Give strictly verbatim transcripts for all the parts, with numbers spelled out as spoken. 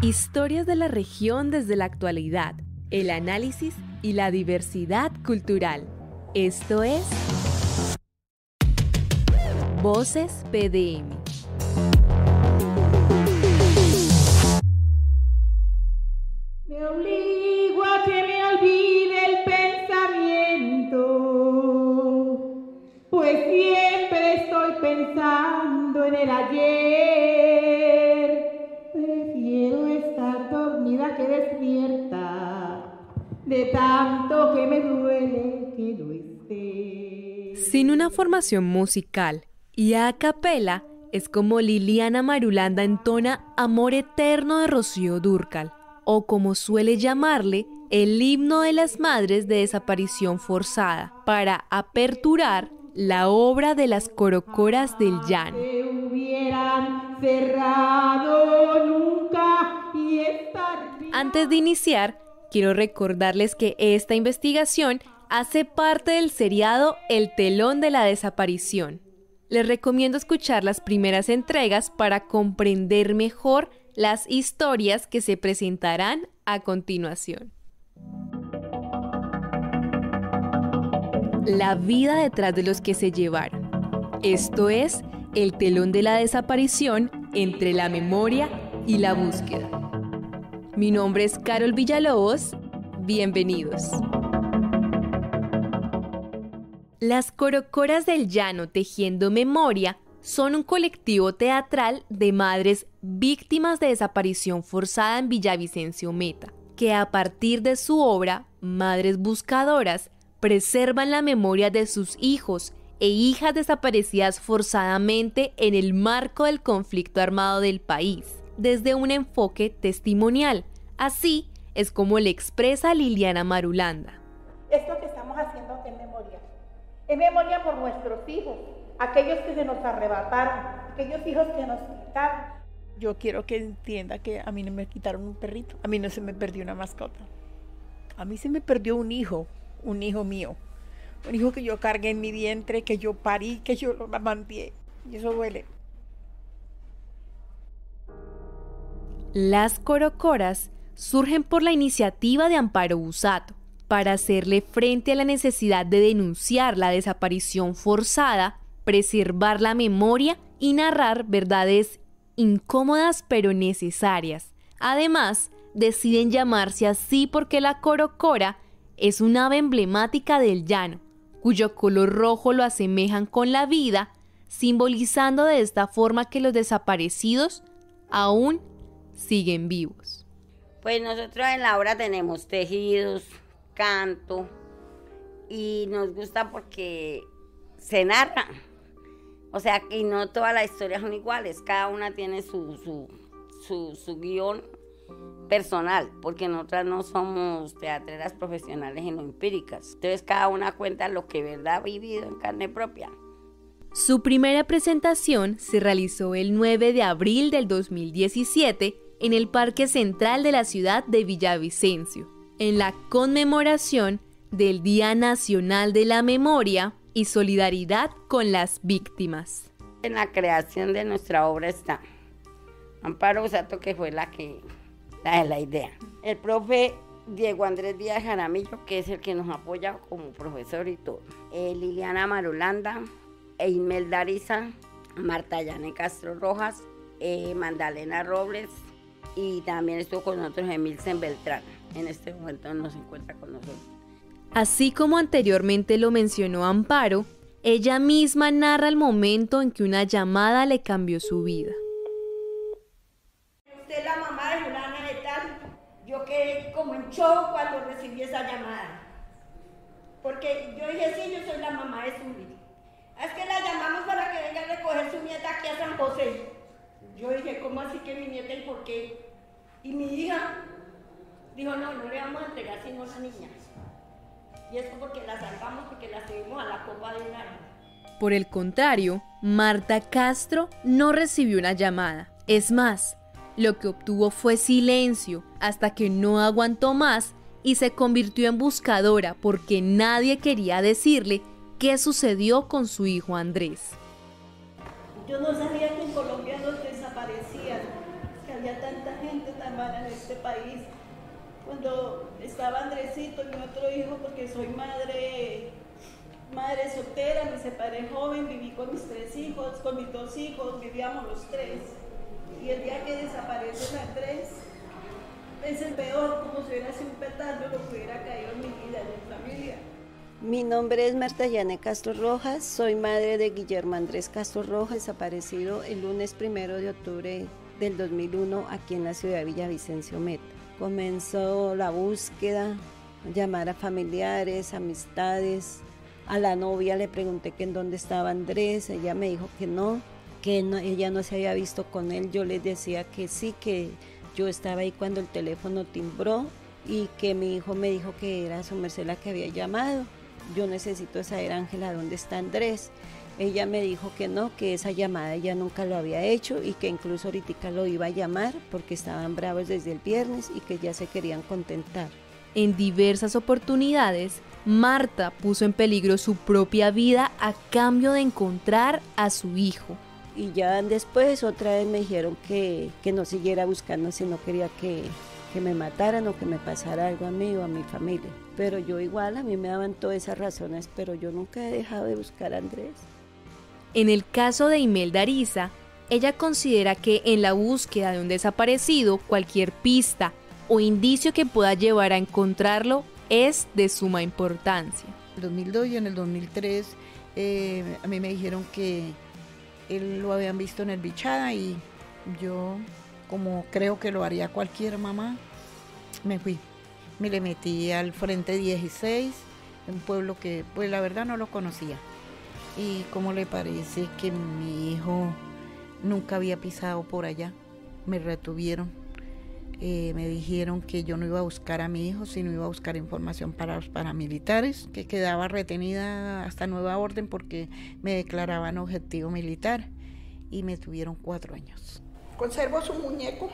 Historias de la región desde la actualidad, el análisis y la diversidad cultural. Esto es Voces P D M. Me obligo a que me olvide el pensamiento, pues siempre estoy pensando en el ayer. Prefiero estar dormida que despierta, de tanto que me duele que no esté. Sin una formación musical y a capela, es como Liliana Marulanda entona Amor Eterno de Rocío Dúrcal, o como suele llamarle, el himno de las madres de desaparición forzada, para aperturar la obra de las Corocoras del Llano. Se hubieran cerrado nunca y estar... Antes de iniciar, quiero recordarles que esta investigación hace parte del seriado El Telón de la Desaparición. Les recomiendo escuchar las primeras entregas para comprender mejor las historias que se presentarán a continuación. La vida detrás de los que se llevaron. Esto es El Telón de la Desaparición entre la memoria y la búsqueda. Mi nombre es Carol Villalobos. Bienvenidos. Las Corocoras del Llano Tejiendo Memoria son un colectivo teatral de madres víctimas de desaparición forzada en Villavicencio Meta, que a partir de su obra, Madres Buscadoras, preservan la memoria de sus hijos e hijas desaparecidas forzadamente en el marco del conflicto armado del país, desde un enfoque testimonial. Así es como le expresa Liliana Marulanda. Esto que estamos haciendo es memoria. Es memoria por nuestros hijos, aquellos que se nos arrebataron, aquellos hijos que nos quitaron. Yo quiero que entienda que a mí no me quitaron un perrito, a mí no se me perdió una mascota. A mí se me perdió un hijo, un hijo mío. Un hijo que yo cargué en mi vientre, que yo parí, que yo lo mantuve. Y eso duele. Las Corocoras surgen por la iniciativa de Amparo Busato, para hacerle frente a la necesidad de denunciar la desaparición forzada, preservar la memoria y narrar verdades incómodas pero necesarias. Además, deciden llamarse así porque la corocora es un ave emblemática del llano, cuyo color rojo lo asemejan con la vida, simbolizando de esta forma que los desaparecidos aún siguen vivos. Pues nosotros en la obra tenemos tejidos, canto, y nos gusta porque se narra, o sea, que no todas las historias son iguales, cada una tiene su, su, su, su guión personal, porque nosotras no somos teatreras profesionales sino empíricas, entonces cada una cuenta lo que verdad ha vivido en carne propia. Su primera presentación se realizó el nueve de abril del dos mil diecisiete en el Parque Central de la ciudad de Villavicencio, en la conmemoración del Día Nacional de la Memoria y solidaridad con las víctimas. En la creación de nuestra obra está Amparo Busato, que fue la que la de la idea. El profe Diego Andrés Díaz Jaramillo, que es el que nos apoya como profesor y todo. Eh, Liliana Marulanda, e Imelda Ariza, Marta Yane Castro Rojas, eh, Magdalena Robles, y también estuvo con nosotros Emilsen Beltrán. En este momento no se encuentra con nosotros. Así como anteriormente lo mencionó Amparo, ella misma narra el momento en que una llamada le cambió su vida. Usted es la mamá de Juliana de tal. Yo quedé como en shock cuando recibí esa llamada. Porque yo dije, sí, yo soy la mamá de Zuri. Es que la llamamos para que venga a recoger su nieta aquí a San José. Yo dije, ¿cómo así que mi nieta y por qué? Y mi hija dijo, no, no le vamos a entregar sino a la niña. Y eso porque la salvamos, porque la subimos a la copa de un árbol. Por el contrario, Marta Castro no recibió una llamada. Es más, lo que obtuvo fue silencio hasta que no aguantó más y se convirtió en buscadora porque nadie quería decirle qué sucedió con su hijo Andrés. Yo no sabía que en Colombia los desaparecían. Es que que había tanta gente tan mala en este país. Cuando estaba Andresito, mi otro hijo, porque soy madre, madre soltera, me separé joven, viví con mis tres hijos, con mis dos hijos, vivíamos los tres. Y el día que desaparece Andrés, es el peor, como si hubiera sido un petardo lo que hubiera caído en mi vida, en mi familia. Mi nombre es Marta Yane Castro Rojas, soy madre de Guillermo Andrés Castro Rojas, desaparecido el lunes primero de octubre del dos mil uno aquí en la ciudad de Villavicencio Meta. Comenzó la búsqueda, llamar a familiares, amistades. A la novia le pregunté que en dónde estaba Andrés, ella me dijo que no, que no, ella no se había visto con él. Yo les decía que sí, que yo estaba ahí cuando el teléfono timbró y que mi hijo me dijo que era su merced la que había llamado. Yo necesito saber, Ángela, ¿dónde está Andrés? Ella me dijo que no, que esa llamada ella nunca lo había hecho y que incluso ahorita lo iba a llamar porque estaban bravos desde el viernes y que ya se querían contentar. En diversas oportunidades, Marta puso en peligro su propia vida a cambio de encontrar a su hijo. Y ya después otra vez me dijeron que, que no siguiera buscando si no quería que, que me mataran o que me pasara algo a mí o a mi familia. Pero yo igual, a mí me daban todas esas razones, pero yo nunca he dejado de buscar a Andrés. En el caso de Imelda Ariza, ella considera que en la búsqueda de un desaparecido, cualquier pista o indicio que pueda llevar a encontrarlo es de suma importancia. En el dos mil dos y en el dos mil tres eh, a mí me dijeron que él lo habían visto en el Bichada y yo, como creo que lo haría cualquier mamá, me fui. Me le metí al Frente dieciséis, un pueblo que pues la verdad no lo conocía. Y cómo le parece que mi hijo nunca había pisado por allá, me retuvieron, eh, me dijeron que yo no iba a buscar a mi hijo, sino iba a buscar información para los paramilitares, que quedaba retenida hasta nueva orden porque me declaraban objetivo militar y me tuvieron cuatro años. Conservo su muñeco,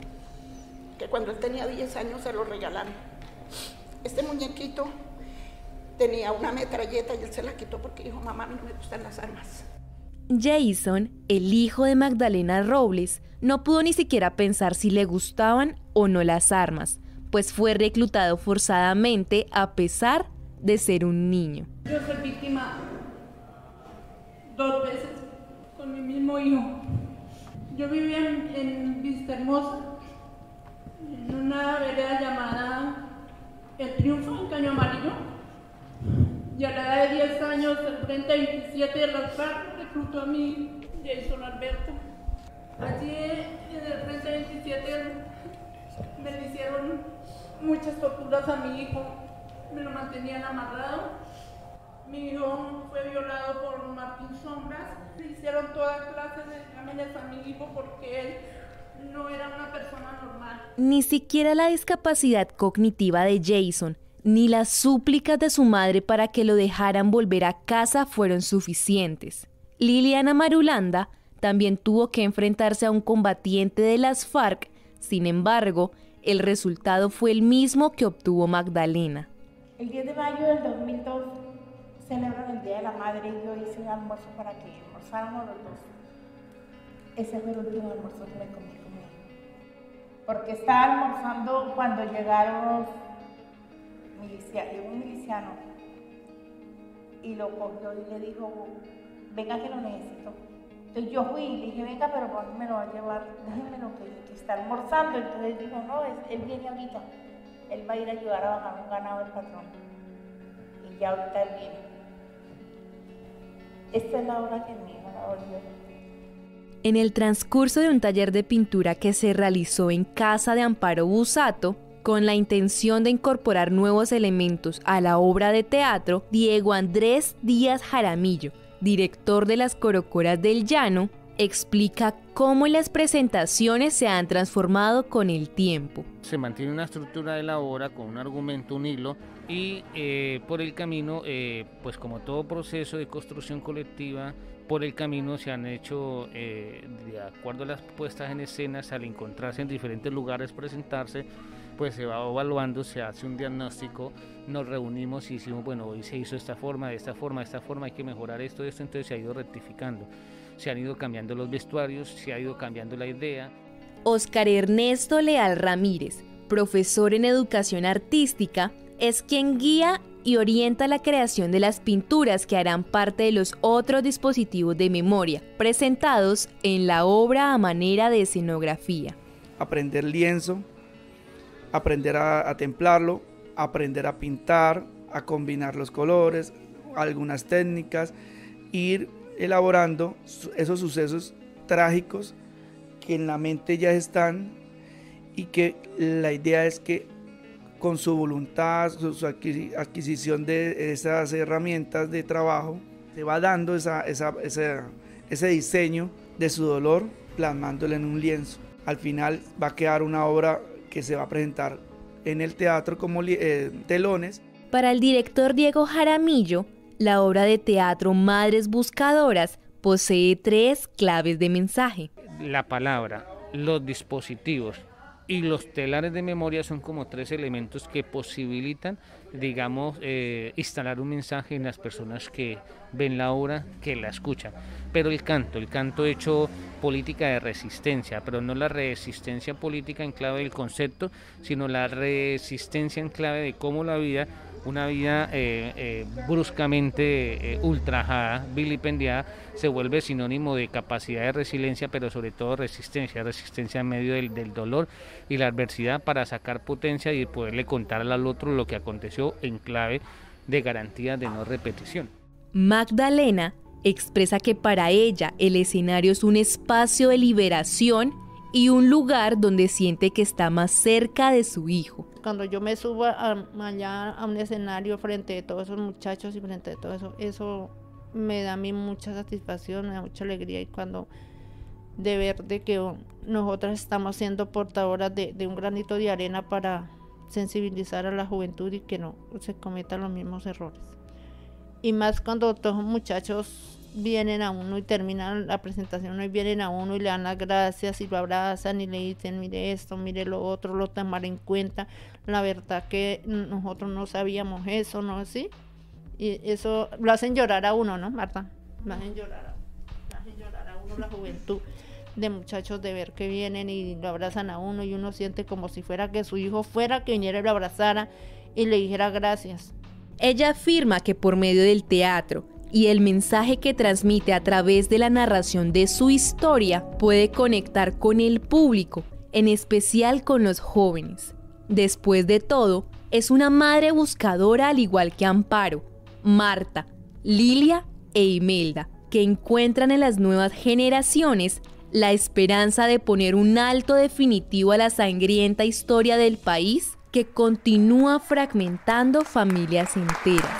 que cuando él tenía diez años se lo regalaron. Este muñequito tenía una metralleta y él se la quitó porque dijo, mamá, a mí no me gustan las armas. Jason, el hijo de Magdalena Robles, no pudo ni siquiera pensar si le gustaban o no las armas, pues fue reclutado forzadamente a pesar de ser un niño. Yo soy víctima dos veces con mi mismo hijo. Yo vivía en, en Vista Hermosa, en una vereda llamada El Triunfo, en Caño Amarillo. Y a la edad de diez años, el Frente veintisiete de las FARC reclutó a mi Jason Alberto. Allí en el Frente veintisiete me le hicieron muchas torturas a mi hijo, me lo mantenían amarrado. Mi hijo fue violado por Martín Sombras, le hicieron toda clase de exámenes a mi hijo porque él no era una persona normal. Ni siquiera la discapacidad cognitiva de Jason ni las súplicas de su madre para que lo dejaran volver a casa fueron suficientes. Liliana Marulanda también tuvo que enfrentarse a un combatiente de las FARC, sin embargo, el resultado fue el mismo que obtuvo Magdalena. El diez de mayo del dos mil dos celebran el Día de la Madre y yo hice un almuerzo para que almorzáramos los dos. Ese fue el último almuerzo que me comí con él. Porque estaba almorzando cuando llegaron milicia, un miliciano y lo cogió y le dijo, venga que lo necesito. Entonces yo fui y le dije, venga, pero ¿por qué me lo va a llevar? Déjenmelo que, que está almorzando. Entonces dijo, no, es, él viene ahorita, él va a ir a ayudar a bajar un ganado del patrón. Y ya ahorita él viene. Esta es la hora que mi hija la volvió. En el transcurso de un taller de pintura que se realizó en casa de Amparo Busato, con la intención de incorporar nuevos elementos a la obra de teatro, Diego Andrés Díaz Jaramillo, director de las Corocoras del Llano, explica cómo las presentaciones se han transformado con el tiempo. Se mantiene una estructura de la obra con un argumento, un hilo, y eh, por el camino, eh, pues como todo proceso de construcción colectiva, por el camino se han hecho, eh, de acuerdo a las puestas en escenas, al encontrarse en diferentes lugares, presentarse, pues se va evaluando, se hace un diagnóstico, nos reunimos y decimos, bueno, hoy se hizo de esta forma, de esta forma, de esta forma, hay que mejorar esto, esto, entonces se ha ido rectificando, se han ido cambiando los vestuarios, se ha ido cambiando la idea. Oscar Ernesto Leal Ramírez, profesor en educación artística, es quien guía y orienta la creación de las pinturas que harán parte de los otros dispositivos de memoria presentados en la obra a manera de escenografía. Aprender lienzo, aprender a, a templarlo, aprender a pintar, a combinar los colores, algunas técnicas, ir elaborando esos sucesos trágicos que en la mente ya están y que la idea es que con su voluntad, su, su adquisición de esas herramientas de trabajo, se va dando esa, esa, esa, ese diseño de su dolor, plasmándolo en un lienzo. Al final va a quedar una obra que se va a presentar en el teatro como eh, telones. Para el director Diego Jaramillo, la obra de teatro Madres Buscadoras posee tres claves de mensaje. La palabra, los dispositivos y los telares de memoria son como tres elementos que posibilitan, digamos, eh, instalar un mensaje en las personas que ven la obra, que la escuchan. Pero el canto, el canto hecho política de resistencia, pero no la resistencia política en clave del concepto, sino la resistencia en clave de cómo la vida, una vida eh, eh, bruscamente eh, ultrajada, vilipendiada, se vuelve sinónimo de capacidad de resiliencia, pero sobre todo resistencia, resistencia en medio del, del dolor y la adversidad para sacar potencia y poderle contar al otro lo que aconteció en clave de garantía de no repetición. Magdalena expresa que para ella el escenario es un espacio de liberación y un lugar donde siente que está más cerca de su hijo. Cuando yo me subo a, allá a un escenario frente de todos esos muchachos y frente de todo eso, eso me da a mí mucha satisfacción, me da mucha alegría, y cuando de ver de que nosotras estamos siendo portadoras de, de un granito de arena para sensibilizar a la juventud y que no se cometan los mismos errores. Y más cuando todos los muchachos vienen a uno y terminan la presentación y vienen a uno y le dan las gracias y lo abrazan y le dicen mire esto, mire lo otro, lo tomar en cuenta, la verdad que nosotros no sabíamos eso, ¿no? ¿Sí? Y eso lo hacen llorar a uno, ¿no, Marta? Lo hacen llorar a, lo hacen llorar a uno, la juventud de muchachos, de ver que vienen y lo abrazan a uno y uno siente como si fuera que su hijo fuera que viniera y lo abrazara y le dijera gracias. Ella afirma que por medio del teatro y el mensaje que transmite a través de la narración de su historia puede conectar con el público, en especial con los jóvenes. Después de todo, es una madre buscadora al igual que Amparo, Marta, Lilia e Imelda, que encuentran en las nuevas generaciones la esperanza de poner un alto definitivo a la sangrienta historia del país que continúa fragmentando familias enteras.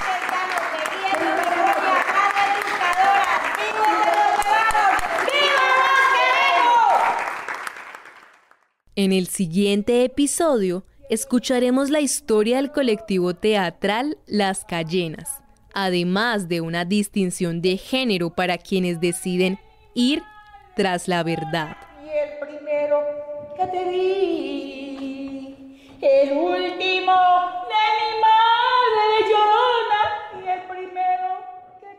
En el siguiente episodio, escucharemos la historia del colectivo teatral Las Cayenas, además de una distinción de género para quienes deciden ir tras la verdad. Y el primero que te di, el último de mi madre llorona, y el primero que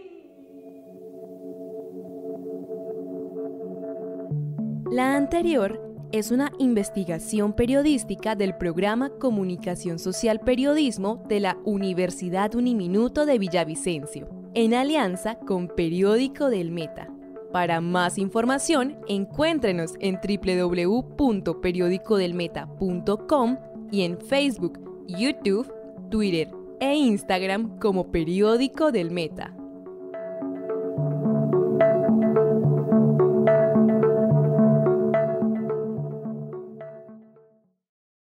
te di. La anterior es una investigación periodística del programa Comunicación Social Periodismo de la Universidad Uniminuto de Villavicencio, en alianza con Periódico del Meta. Para más información, encuéntrenos en doble u doble u doble u punto periódico del meta punto com y en Facebook, YouTube, Twitter e Instagram como Periódico del Meta.